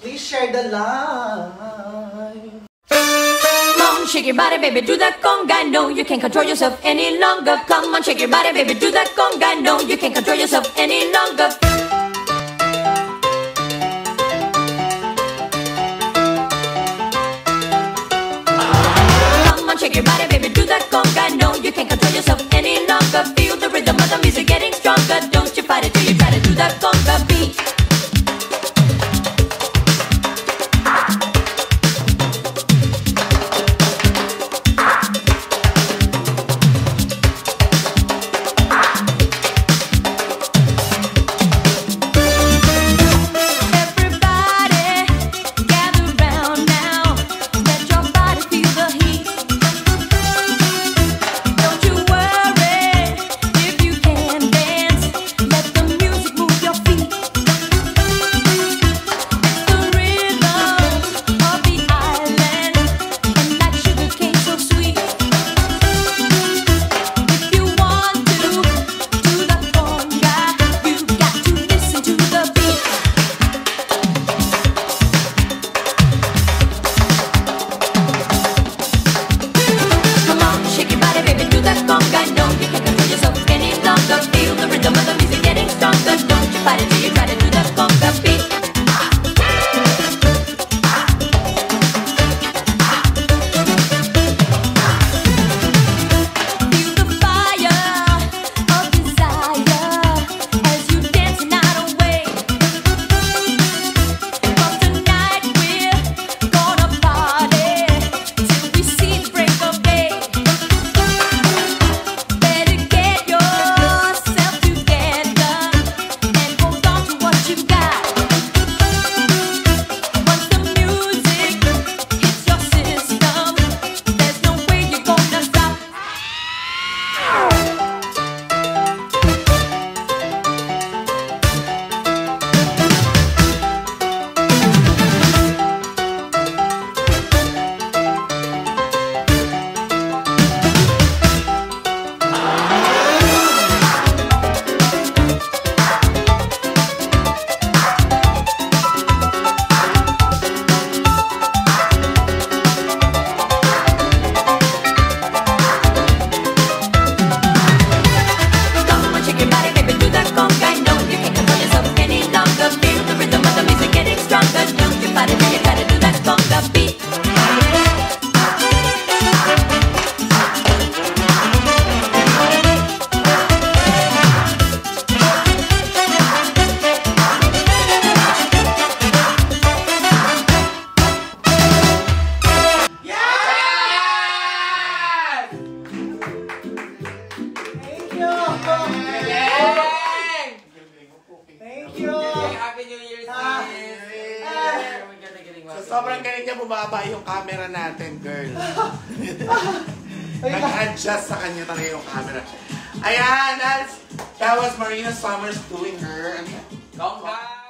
Please share the live. Come on, shake your body, baby, do that conga. No, you can't control yourself any longer. Come on, shake your body, baby, do that conga. No, you can't control yourself any longer. Come on, shake your body, baby, do that conga. No, you can't control yourself any longer. Feel the rhythm of the music getting stronger. Don't you fight it till you try to do that conga beat. Sobrang galing niya bumaba yung camera natin, girl. Nag-adjust sa kanya talaga yung camera. Ayan, that was Marina Summers doing her CONGA.